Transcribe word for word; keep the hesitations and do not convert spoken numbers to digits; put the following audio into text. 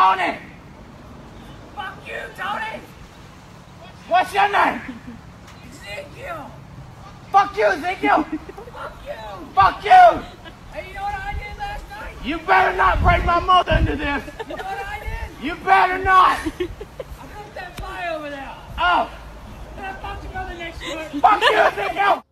Tony! Fuck you, Tony! What's your name? Ezekiel! Fuck you, Ezekiel! Fuck you! Fuck you! Hey, you know what I did last night? You better not bring my mother into this! You know what I did? You better not! I broke that fly over there. Oh! And I fucked your mother next to it. Fuck you, Ezekiel!